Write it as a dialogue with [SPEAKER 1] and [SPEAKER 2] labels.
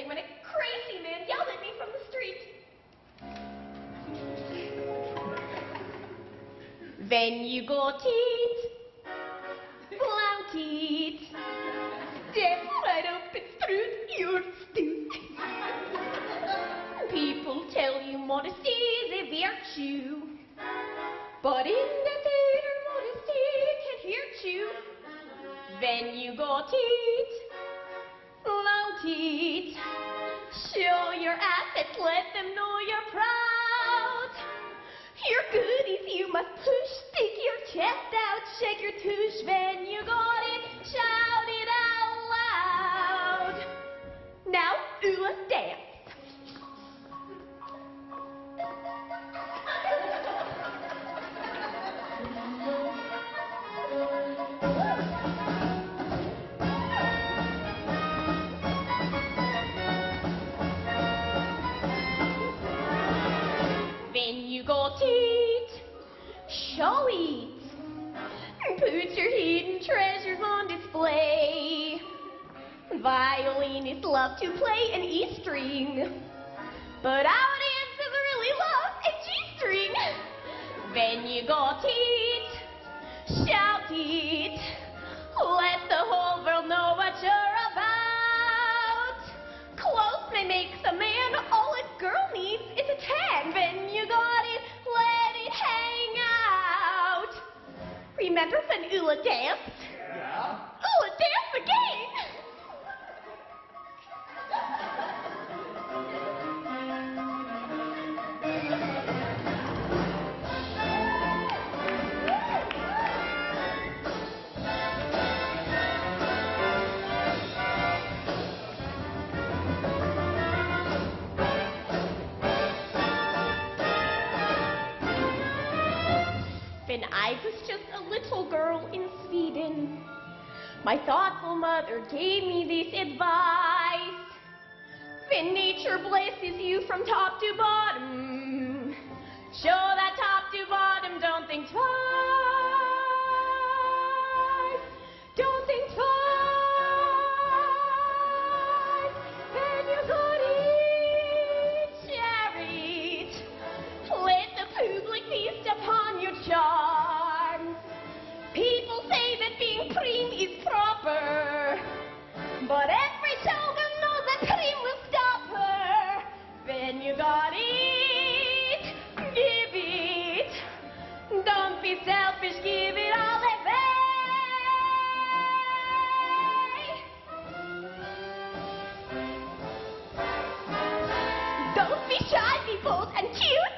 [SPEAKER 1] everything when a crazy man yelled at me from the street. When you got it, Flaunt It, step right up and through your stew. People tell you modesty is a virtue, but in the theater modesty can hurt you. When you got it, Flaunt It, show your assets, let them know you're proud. Your goodies you must push, stick your chest out, shake your tush. When you got it, shout it out loud. Now, Ulla, dance. When you got it, show it. Put your hidden treasures on display. Violinists love to play an E string, but audiences really love a G string. When you got it, shout it. Let the whole world know what you're about. Clothes may make a man, all a girl needs is a tan. When you got it, let it hang out. Remember when Ulla danced?
[SPEAKER 2] Yeah.
[SPEAKER 1] Ulla, dance again! When I was just a little girl in Sweden, my thoughtful mother gave me this advice. When nature blesses you from top to bottom, show that top to bottom, don't think twice. Don't think twice. When you got it, share it. Let the public feast upon your charms. People say that being prim is proper, but every showgirl knows that prim will stop her. When you got it, give it. Don't be selfish, give it all away. Don't be shy, be bold and cute.